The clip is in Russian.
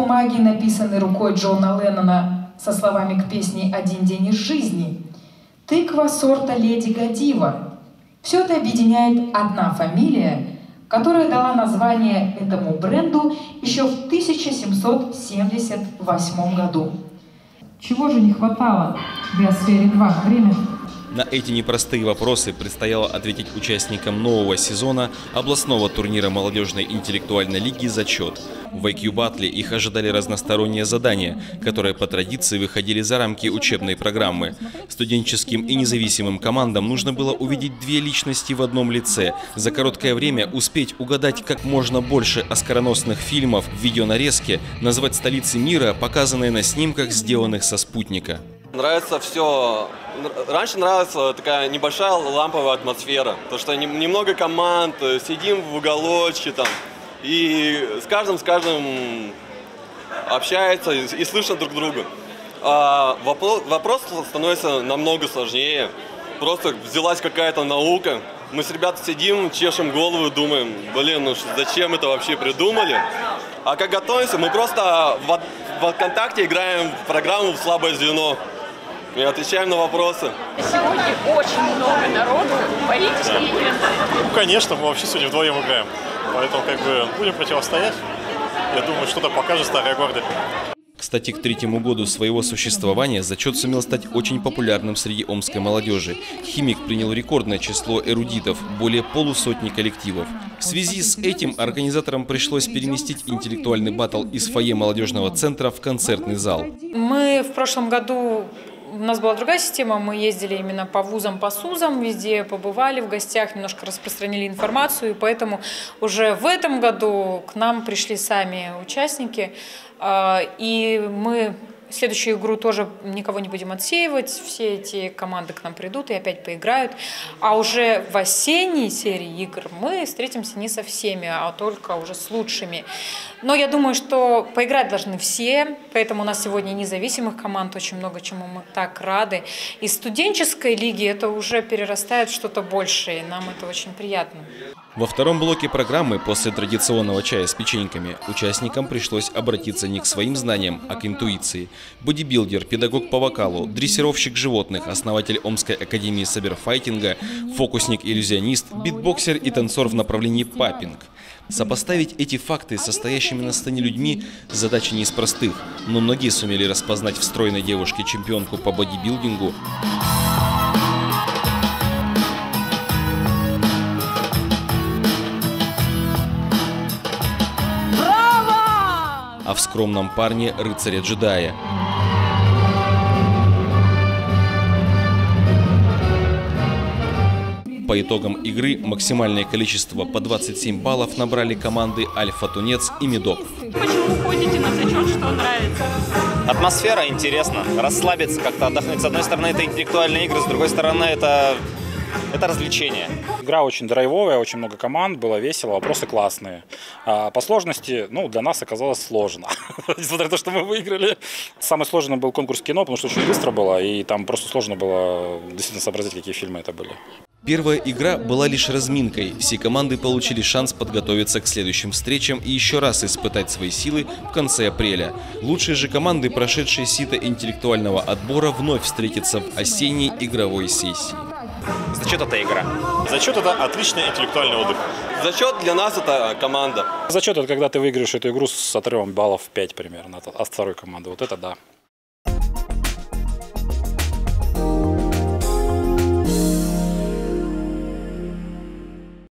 бумаги, написанный рукой Джона Леннона со словами к песне «Один день из жизни», тыква сорта «Леди Годива». Все это объединяет одна фамилия, которая дала название этому бренду еще в 1778 году. Чего же не хватало в Биосфере 2? Время. На эти непростые вопросы предстояло ответить участникам нового сезона областного турнира молодежной интеллектуальной лиги «Зачет». В IQ-батле их ожидали разносторонние задания, которые по традиции выходили за рамки учебной программы. Студенческим и независимым командам нужно было увидеть две личности в одном лице, за короткое время успеть угадать как можно больше оскароносных фильмов в видеонарезке, назвать столицы мира, показанные на снимках, сделанных со спутника. Нравится все. Раньше нравилась такая небольшая ламповая атмосфера. То, что немного команд, сидим в уголочке там. И с каждым общаются и слышат друг друга. А вопрос становится намного сложнее. Просто взялась какая-то наука. Мы с ребятами сидим, чешем голову, думаем, блин, ну зачем это вообще придумали? А как готовимся, мы просто в ВКонтакте играем в программу в слабое звено. И отвечаем на вопросы. Сегодня очень много народу. Боитесь какие-то? Ну, конечно, мы вообще сегодня вдвоем играем. Поэтому будем противостоять. Я думаю, что-то покажет старые горды. Кстати, к третьему году своего существования «Зачет» сумел стать очень популярным среди омской молодежи. «Химик» принял рекордное число эрудитов – более полусотни коллективов. В связи с этим организаторам пришлось переместить интеллектуальный баттл из фойе молодежного центра в концертный зал. Мы в прошлом году... У нас была другая система, мы ездили именно по вузам, по СУЗам, везде побывали в гостях, немножко распространили информацию, и поэтому уже в этом году к нам пришли сами участники, и мы следующую игру тоже никого не будем отсеивать, все эти команды к нам придут и опять поиграют, а уже в осенней серии игр мы встретимся не со всеми, а только уже с лучшими. Но я думаю, что поиграть должны все, поэтому у нас сегодня независимых команд очень много, чему мы так рады. Из студенческой лиги это уже перерастает в что-то большее, и нам это очень приятно. Во втором блоке программы, после традиционного чая с печеньками, участникам пришлось обратиться не к своим знаниям, а к интуиции. Бодибилдер, педагог по вокалу, дрессировщик животных, основатель Омской академии саберфайтинга, фокусник-иллюзионист, битбоксер и танцор в направлении паппинг. Сопоставить эти факты с состоящими на сцене людьми задача не из простых, но многие сумели распознать в стройной девушке чемпионку по бодибилдингу, а в скромном парне рыцаря-джедая. По итогам игры максимальное количество по 27 баллов набрали команды «Альфа-Тунец» и «Медок». Почему ходите на «Зачет», что нравится? Атмосфера интересна, расслабиться, как-то отдохнуть. С одной стороны, это интеллектуальные игры, с другой стороны, это развлечение. Игра очень драйвовая, очень много команд, было весело, вопросы классные. А по сложности, для нас оказалось сложно. Несмотря на то, что мы выиграли. Самый сложный был конкурс кино, потому что очень быстро было, и там просто сложно было действительно сообразить, какие фильмы это были. Первая игра была лишь разминкой. Все команды получили шанс подготовиться к следующим встречам и еще раз испытать свои силы в конце апреля. Лучшие же команды, прошедшие сито интеллектуального отбора, вновь встретятся в осенней игровой сессии. «Зачет» — это игра. «Зачет» — это отличный интеллектуальный отдых. «Зачет» для нас это команда. «Зачет» — это когда ты выиграешь эту игру с отрывом баллов 5 примерно от второй команды. Вот это да.